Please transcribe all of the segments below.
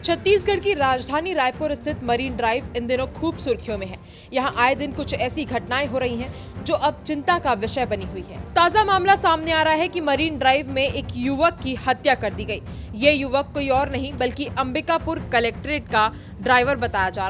छत्तीसगढ़ की राजधानी रायपुर स्थित मरीन ड्राइव इन दिनों खूब सुर्खियों में है। यहाँ आए दिन कुछ ऐसी घटनाएं हो रही हैं जो अब चिंता का विषय बनी हुई है। ताजा मामला सामने आ रहा है कि मरीन ड्राइव में एक युवक की हत्या कर दी गई। ये युवक कोई और नहीं बल्कि अंबिकापुर कलेक्ट्रेट का ड्राइवर बताया जा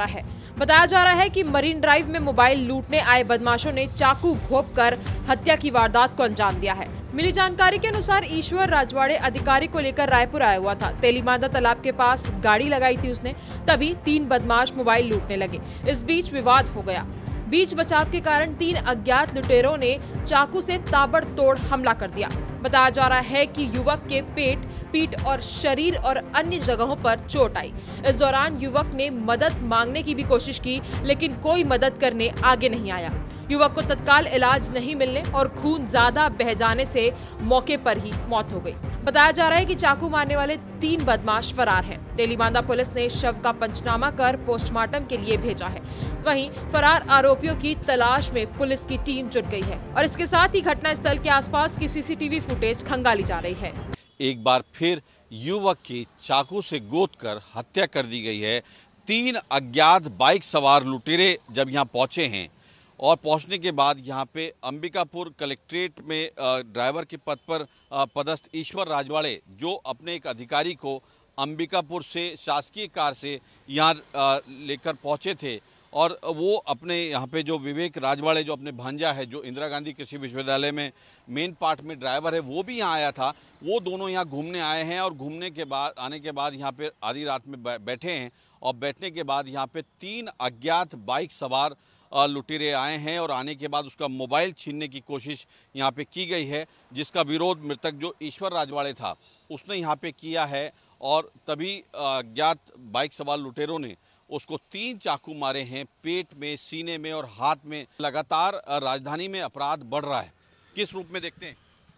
रहा है कि मरीन ड्राइव में मोबाइल लूटने आए बदमाशों ने चाकू घोंपकर हत्या की वारदात को अंजाम दिया है। मिली जानकारी के अनुसार ईश्वर राजवाड़े अधिकारी को लेकर रायपुर आया हुआ था। तेलीबांधा तालाब के पास गाड़ी लगाई थी उसने, तभी 3 बदमाश मोबाइल लूटने लगे। इस बीच विवाद हो गया। बीच बचाव के कारण 3 अज्ञात लुटेरों ने चाकू से ताबड़तोड़ हमला कर दिया। बताया जा रहा है कि युवक के पेट, पीठ और शरीर और अन्य जगहों पर चोट आई। इस दौरान युवक ने मदद मांगने की भी कोशिश की, लेकिन कोई मदद करने आगे नहीं आया। युवक को तत्काल इलाज नहीं मिलने और खून ज्यादा बह जाने से मौके पर ही मौत हो गई। बताया जा रहा है कि चाकू मारने वाले 3 बदमाश फरार हैं। तेलीबांधा पुलिस ने शव का पंचनामा कर पोस्टमार्टम के लिए भेजा है। वहीं फरार आरोपियों की तलाश में पुलिस की टीम जुट गई है और इसके साथ ही घटनास्थल के आसपास की सीसीटीवी फुटेज खंगाली जा रही है। एक बार फिर युवक की चाकू से गोदकर हत्या कर दी गई है। 3 अज्ञात बाइक सवार लुटेरे जब यहाँ पहुंचे हैं और पहुंचने के बाद यहाँ पे अंबिकापुर कलेक्ट्रेट में ड्राइवर के पद पर पदस्थ ईश्वर राजवाड़े, जो अपने एक अधिकारी को अंबिकापुर से शासकीय कार से यहाँ लेकर पहुंचे थे और वो अपने यहाँ पे जो विवेक राजवाड़े, जो अपने भांजा है, जो इंदिरा गांधी कृषि विश्वविद्यालय में मेन पार्ट में ड्राइवर है, वो भी यहाँ आया था। वो दोनों यहाँ घूमने आए हैं और घूमने के बाद आने के बाद यहाँ पे आधी रात में बैठे हैं और बैठने के बाद यहाँ पे 3 अज्ञात बाइक सवार लुटेरे आए हैं और आने के बाद उसका मोबाइल छीनने की कोशिश यहाँ पे की गई है, जिसका विरोध मृतक जो ईश्वर राजवाड़े था उसने यहाँ पे किया है। और तभी अज्ञात बाइक सवार लुटेरों ने उसको 3 चाकू मारे हैं, पेट में, सीने में और हाथ में। लगातार राजधानी में अपराध बढ़ रहा है, किस रूप में देखते हैं?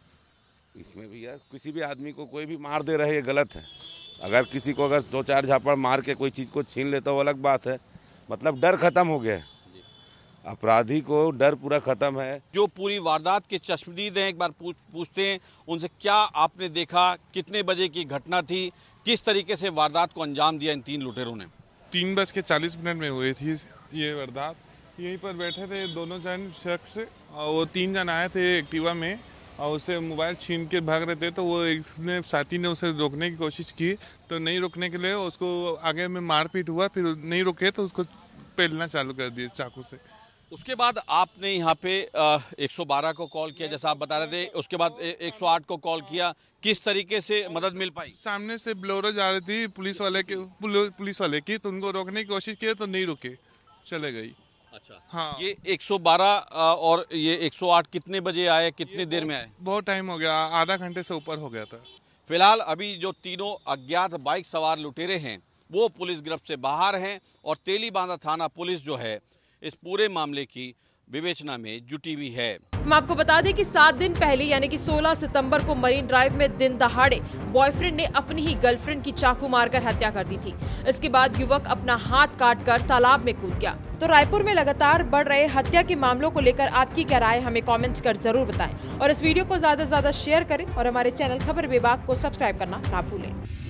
इसमें भैया किसी भी आदमी को कोई भी मार दे रहा है, ये गलत है। अगर किसी को अगर 2-4 झापड़ मार के कोई चीज़ को छीन लेता, वो अलग बात है। मतलब डर खत्म हो गया है, अपराधी को डर पूरा खत्म है। जो पूरी वारदात के चश्मदीद हैं, एक बार पूछते हैं उनसे, क्या आपने देखा, कितने बजे की घटना थी, किस तरीके से वारदात को अंजाम दिया इन 3 लुटेरों ने? 3:40 में हुई थी ये वारदात। यहीं पर बैठे थे दोनों जन शख्स और वो 3 जन आए थे एक्टिवा में और उसे मोबाइल छीन के भाग रहे थे। तो वो एक साथी ने उसे रोकने की कोशिश की, तो नहीं रोकने के लिए उसको आगे में मारपीट हुआ। फिर नहीं रुके तो उसको पेलना चालू कर दिया चाकू से। उसके बाद आपने यहाँ पे 112 को कॉल किया, जैसा आप बता रहे थे। उसके बाद 108 को कॉल किया। किस तरीके से मदद मिल पाई? सामने से ब्लोरो जा रही थी पुलिस वाले की, तो उनको रोकने की कोशिश की तो नहीं रुके, चले गई। अच्छा, हाँ। ये 112 और ये 108 कितने बजे आए, कितने देर में आए? बहुत टाइम हो गया, आधा घंटे से ऊपर हो गया था। फिलहाल अभी जो तीनों अज्ञात बाइक सवार लुटेरे हैं वो पुलिस गिरफ्त से बाहर हैं और तेलीबांधा थाना पुलिस जो है इस पूरे मामले की विवेचना में जुटी हुई है। हम आपको बता दें कि 7 दिन पहले यानी कि 16 सितंबर को मरीन ड्राइव में दिन दहाड़े बॉयफ्रेंड ने अपनी ही गर्लफ्रेंड की चाकू मारकर हत्या कर दी थी। इसके बाद युवक अपना हाथ काटकर तालाब में कूद गया। तो रायपुर में लगातार बढ़ रहे हत्या के मामलों को लेकर आपकी क्या राय, हमें कमेंट कर जरूर बताएं और इस वीडियो को ज्यादा से ज्यादा शेयर करें और हमारे चैनल खबर विभाग को सब्सक्राइब करना ना भूलें।